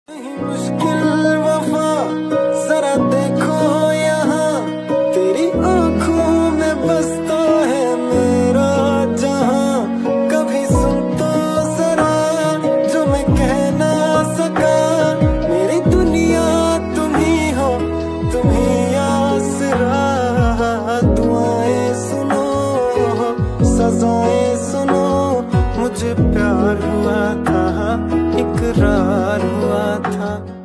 मुश्किल वफा जरा देखो यहाँ, तेरी आंखों में बसता है मेरा जहाँ। कभी सुन तो जरा जो मैं कह ना सका, मेरी दुनिया तुम ही हो, तुम ही आसरा। दुआएं सुनो, सजाएं सुनो, मुझे प्यार हुआ था, इकरार हुआ था।